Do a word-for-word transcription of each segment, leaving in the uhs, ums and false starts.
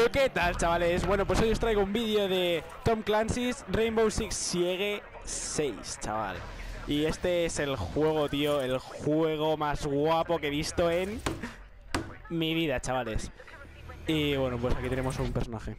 Bueno, ¿qué tal, chavales? Bueno, pues hoy os traigo un vídeo de Tom Clancy's Rainbow Six Siege seis, chaval. Y este es el juego, tío, el juego más guapo que he visto en mi vida, chavales. Y bueno, pues aquí tenemos un personaje.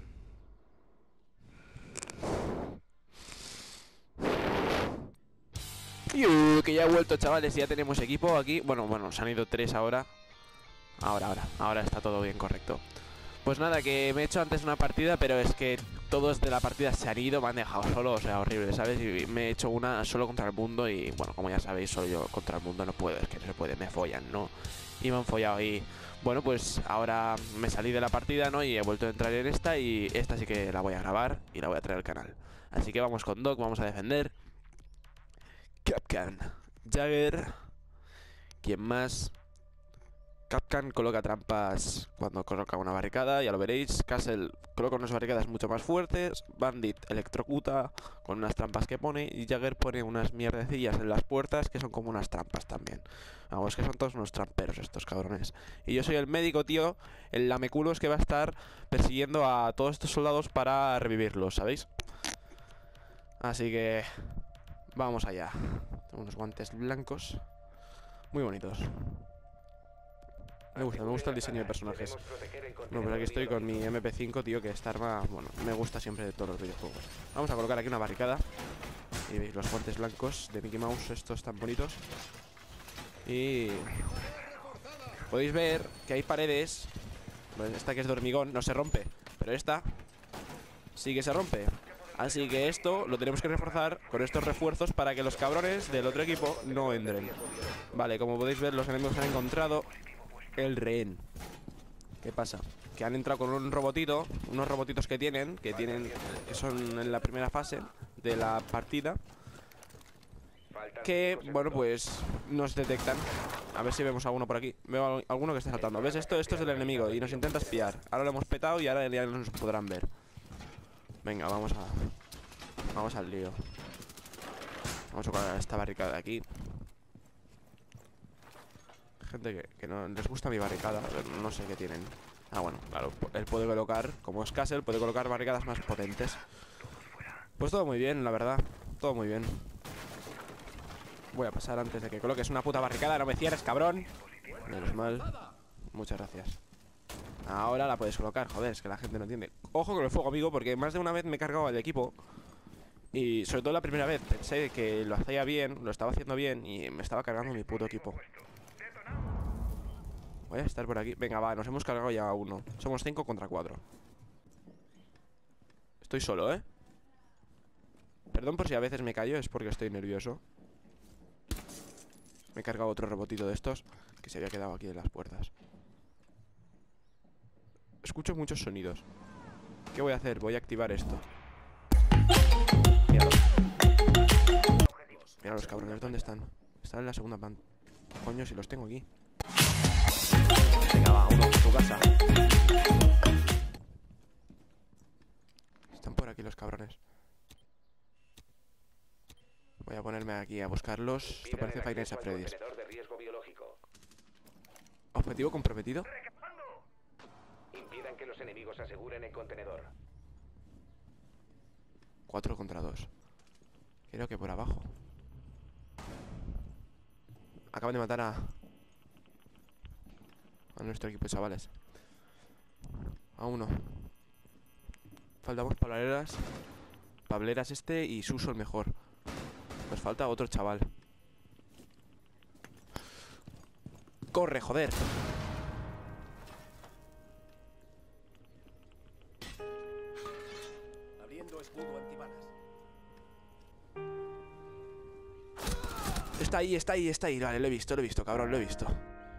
Yuuu, que ya he vuelto, chavales, ya tenemos equipo aquí. Bueno, bueno, se han ido tres ahora. Ahora, ahora, ahora está todo bien, correcto. Pues nada, que me he hecho antes una partida, pero es que todos de la partida se han ido, me han dejado solo, o sea, horrible, ¿sabes? Y me he hecho una solo contra el mundo y, bueno, como ya sabéis, solo yo contra el mundo no puedo, es que no se puede, me follan, ¿no? Y me han follado y, bueno, pues ahora me salí de la partida, ¿no? Y he vuelto a entrar en esta y esta sí que la voy a grabar y la voy a traer al canal. Así que vamos con Doc, vamos a defender. Kapkan, Jagger, ¿quién más? Kapkan coloca trampas cuando coloca una barricada, ya lo veréis. Castle coloca unas barricadas mucho más fuertes. Bandit electrocuta con unas trampas que pone. Y Jagger pone unas mierdecillas en las puertas que son como unas trampas también. Vamos, que son todos unos tramperos estos cabrones. Y yo soy el médico, tío, el lameculos que va a estar persiguiendo a todos estos soldados para revivirlos, ¿sabéis? Así que vamos allá. Tengo unos guantes blancos muy bonitos. Me gusta, me gusta el diseño de personajes. No, pero aquí estoy con mi M P cinco, tío, que esta arma, bueno, me gusta siempre de todos los videojuegos. Vamos a colocar aquí una barricada. Y veis los guantes blancos de Mickey Mouse, estos tan bonitos. Y podéis ver que hay paredes. Pues esta que es de hormigón no se rompe, pero esta sí que se rompe. Así que esto lo tenemos que reforzar con estos refuerzos para que los cabrones del otro equipo no entren. Vale, como podéis ver, los enemigos han encontrado el rehén. ¿Qué pasa? Que han entrado con un robotito, unos robotitos que tienen, que tienen, que son en la primera fase de la partida, que, bueno, pues nos detectan. A ver si vemos alguno por aquí. Veo alguno que está saltando. ¿Ves esto? Esto es del enemigo y nos intenta espiar. Ahora lo hemos petado y ahora ya no nos podrán ver. Venga, vamos a Vamos al lío. Vamos a colocar esta barricada de aquí. Gente que, que no les gusta mi barricada, pero no sé qué tienen. Ah, bueno, claro, él puede colocar, como es Castle, puede colocar barricadas más potentes. Pues todo muy bien, la verdad. Todo muy bien. Voy a pasar antes de que coloques una puta barricada. No me cierres, cabrón. Menos mal. Muchas gracias. Ahora la puedes colocar, joder, es que la gente no entiende. Ojo con el fuego, amigo, porque más de una vez me he cargado al equipo. Y sobre todo la primera vez pensé que lo hacía bien, lo estaba haciendo bien y me estaba cargando mi puto equipo. Voy a estar por aquí. Venga, va, nos hemos cargado ya a uno. Somos cinco contra cuatro. Estoy solo, ¿eh? Perdón por si a veces me callo, es porque estoy nervioso. Me he cargado otro robotito de estos que se había quedado aquí en las puertas. Escucho muchos sonidos. ¿Qué voy a hacer? Voy a activar esto. Míralo. Mira los cabrones, ¿dónde están? Están en la segunda pan. Coño, si los tengo aquí. Venga, va, uno a tu casa. Están por aquí los cabrones. Voy a ponerme aquí a buscarlos. Esto parece Five Nights at Freddy's. Objetivo comprometido. Impidan que los enemigos aseguren el contenedor. Cuatro contra dos. Creo que por abajo. Acaban de matar a A nuestro equipo, chavales. A uno. Faltamos pableras. Pableras este y Suso el mejor. Nos falta otro chaval. ¡Corre, joder! Abriendo escudo antibalas. Está ahí, está ahí, está ahí. Vale, lo he visto, lo he visto, cabrón, lo he visto.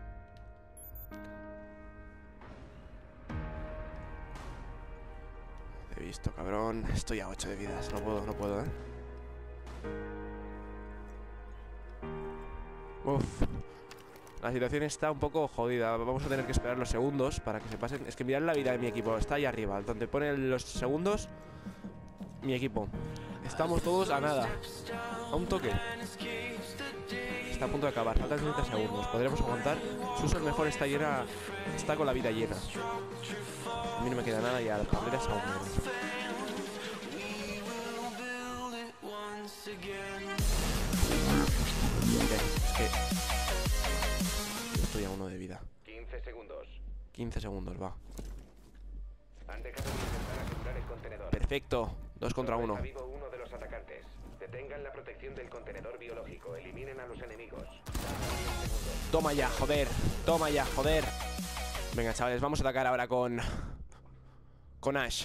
He visto, cabrón. Estoy a ocho de vidas. No puedo, no puedo, ¿eh? Uf. La situación está un poco jodida. Vamos a tener que esperar los segundos para que se pasen. Es que mirad la vida de mi equipo. Está ahí arriba. Donde pone los segundos, mi equipo. Estamos todos a nada. A un toque. Está a punto de acabar. Faltan treinta segundos. ¿Podremos aguantar? Suso el mejor está llena. Está con la vida llena. A mí no me queda nada y a las cabreras aún menos. Es que estoy a uno de vida. quince segundos. quince segundos, va. Han dejado de intentar asegurar el contenedor. Perfecto. Dos contra Solo uno. está vivo uno de los atacantes. Detengan la protección del contenedor biológico. Eliminen a los enemigos. Toma ya, joder. Toma ya, joder. Venga, chavales, vamos a atacar ahora con... Con Ash.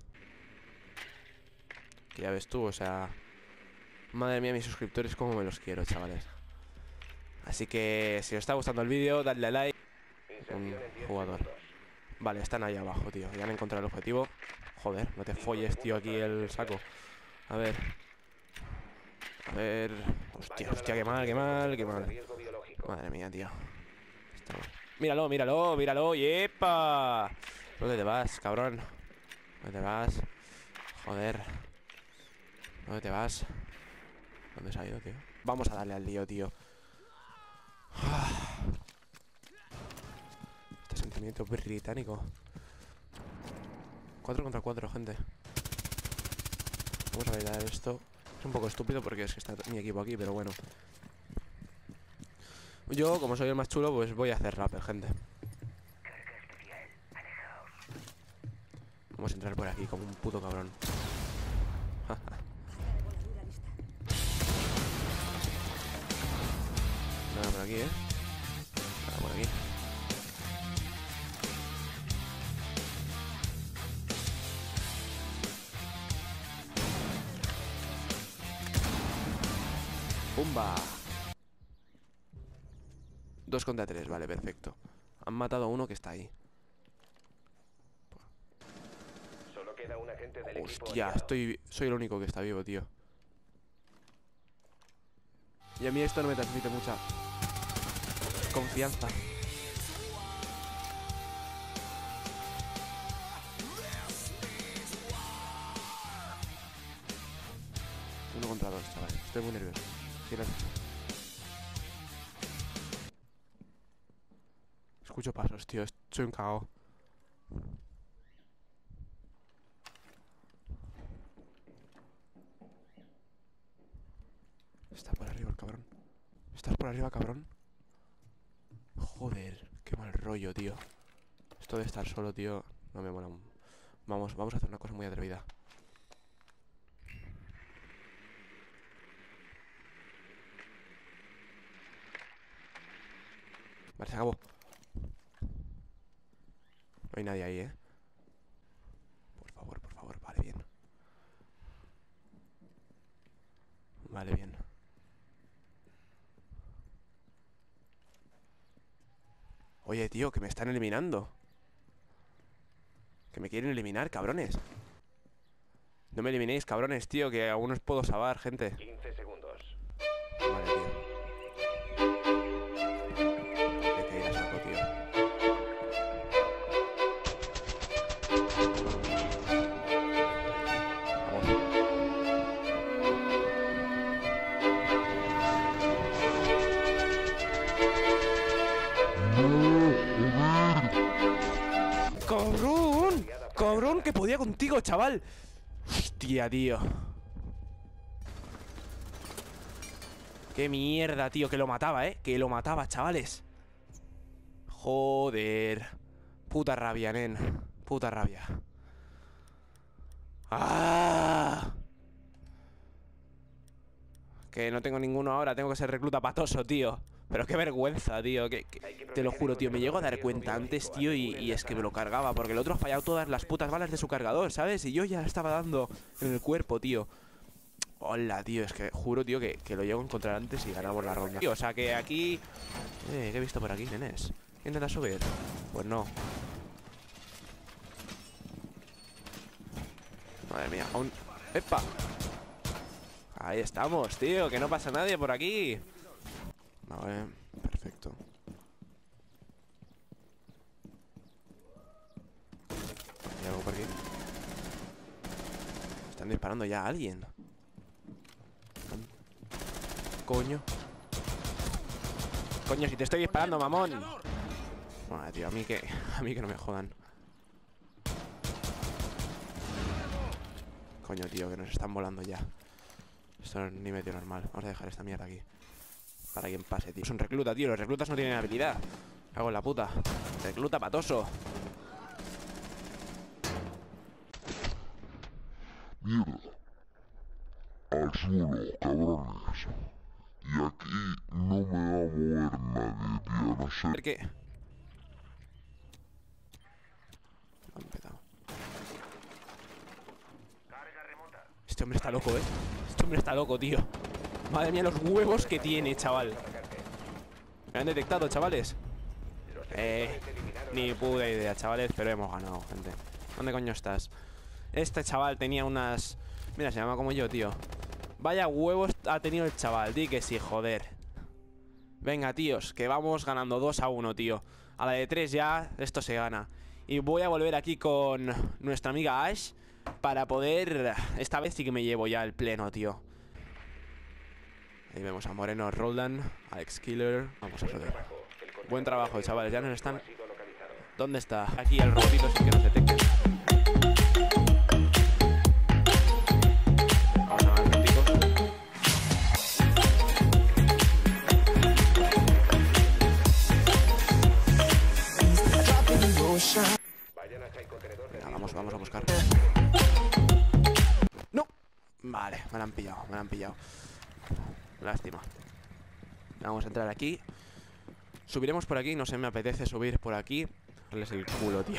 Que ya ves tú, o sea... Madre mía, mis suscriptores, cómo me los quiero, chavales. Así que si os está gustando el vídeo, dadle a like. Un jugador. Vale, están ahí abajo, tío. Ya han encontrado el objetivo. Joder, no te folles, tío, aquí el saco. A ver. A ver... Hostia, hostia, qué mal, qué mal, qué mal. Madre mía, tío. Estamos... Míralo, míralo, míralo. ¡Yepa! ¿Dónde te vas, cabrón? ¿Dónde te vas? Joder. ¿Dónde te vas? ¿Dónde se ha ido, tío? Vamos a darle al lío, tío. Este sentimiento británico. Cuatro contra cuatro, gente. Vamos a bailar esto. Es un poco estúpido porque es que está mi equipo aquí, pero bueno. Yo, como soy el más chulo, pues voy a hacer rappel, gente. Vamos a entrar por aquí como un puto cabrón. Nada por aquí, ¿eh? Nada por aquí. ¡Pumba! Dos contra tres, vale, perfecto. Han matado a uno que está ahí. Solo queda un agente del equipo Hostia, aliado. estoy, soy el único que está vivo, tío. Y a mí esto no me transmite mucha confianza. Uno contra dos, chavales. Estoy muy nervioso. Silencio. Escucho pasos, tío. Soy un cagao. Está por arriba el cabrón. ¿Estás por arriba, cabrón? Joder, qué mal rollo, tío. Esto de estar solo, tío, no me mola. Vamos, vamos a hacer una cosa muy atrevida. Vale, se acabó. No hay nadie ahí, ¿eh? Por favor, por favor, vale, bien. Vale, bien. Oye, tío, que me están eliminando. Que me quieren eliminar, cabrones. No me eliminéis, cabrones, tío, que aún os puedo salvar, gente. quince segundos. Vale, tío. Hay que ir a saco, tío. ¡Cabrón! ¡Cabrón, que podía contigo, chaval! Hostia, tío. ¡Qué mierda, tío! Que lo mataba, ¿eh? Que lo mataba, chavales. Joder. Puta rabia, nen. Puta rabia. ¡Ah! Que no tengo ninguno ahora. Tengo que ser recluta patoso, tío. Pero qué vergüenza, tío. Que, que, te lo juro, tío. Me llego a dar cuenta antes, tío. Y, y es que me lo cargaba. Porque el otro ha fallado todas las putas balas de su cargador, ¿sabes? Y yo ya estaba dando en el cuerpo, tío. Hola, tío. Es que juro, tío, que, que lo llego a encontrar antes y ganamos la ronda. Tío, o sea, que aquí... Eh, ¿qué he visto por aquí, nenes? ¿Intenta subir? Pues no. Madre mía, aún... ¡Epa! Ahí estamos, tío. Que no pasa nadie por aquí. Vale, perfecto. ¿Hay algo por aquí? Están disparando ya a alguien. Coño. Coño, si te estoy disparando, mamón. Vale, tío, a mí que... A mí que no me jodan. Coño, tío, que nos están volando ya. Esto no es ni medio normal. Vamos a dejar esta mierda aquí. Para quien pase, tío. Es un recluta, tío. Los reclutas no tienen habilidad. Cago en la puta. Recluta patoso. Mierda. Al suelo, cabrones. Y aquí no me va a mover nadie, tío. No sé. A ver qué. Lo han empezado. Este hombre está loco, eh. Este hombre está loco, tío. Madre mía, los huevos que tiene, chaval. Me han detectado, chavales. Eh, ni puta idea, chavales, pero hemos ganado, gente. ¿Dónde coño estás? Este chaval tenía unas... Mira, se llama como yo, tío. Vaya huevos ha tenido el chaval. Di que sí, joder. Venga, tíos, que vamos ganando dos a uno, tío. A la de tres ya, esto se gana. Y voy a volver aquí con nuestra amiga Ash para poder... Esta vez sí que me llevo ya el pleno, tío. Ahí vemos a Moreno Roldán, Alex Killer. Vamos a joder. Buen trabajo, chavales. Ya nos están... ¿Dónde está? Aquí el robotito sin que nos detecten. Vamos a ver, chicos. Venga, vamos, vamos a buscar. ¡No! Vale, me la han pillado, me la han pillado. Lástima. Vamos a entrar aquí. Subiremos por aquí, no sé, me apetece subir por aquí. Darles el culo, tío.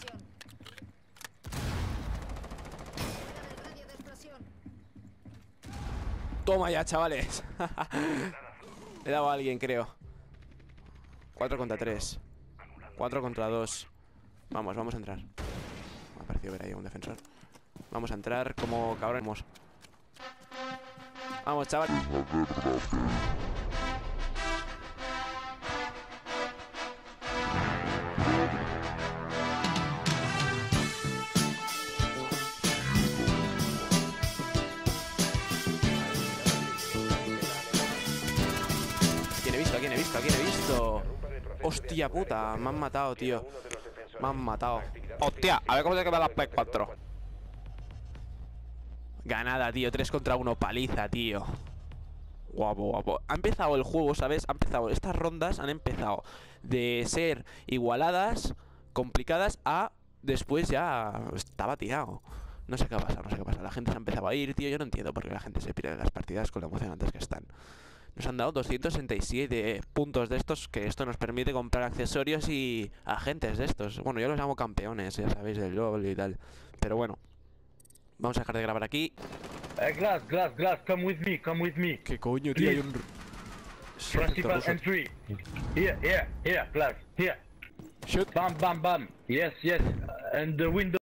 Toma ya, chavales. Le he dado a alguien, creo. cuatro contra tres. cuatro contra dos. Vamos, vamos a entrar. Me ha parecido ver ahí un defensor. Vamos a entrar como cabrones. Vamos, chaval. ¿Quién he visto? ¿A quién he visto? ¿A quién he visto? Hostia puta, me han matado, tío. Me han matado. Hostia, a ver cómo se quedan las P cuatro. Ganada, tío, tres contra uno, paliza, tío. Guapo, guapo. Ha empezado el juego, ¿sabes? Ha empezado, estas rondas han empezado de ser igualadas, complicadas, a después ya estaba tirado. No sé qué pasa, no sé qué pasa. La gente se ha empezado a ir, tío. Yo no entiendo por qué la gente se pierde las partidas con lo emocionantes que están. Nos han dado doscientos sesenta y siete puntos de estos, que esto nos permite comprar accesorios y agentes de estos. Bueno, yo los llamo campeones, ya sabéis, del LoL y tal. Pero bueno, vamos a dejar de grabar aquí. Uh, Glass, Glass, Glass, come with me, come with me. ¿Qué coño, tío? Hay un... Principal entry. Here, here, here, Glass, here. Shoot. Bam, bam, bam. Yes, yes. Uh, and the window.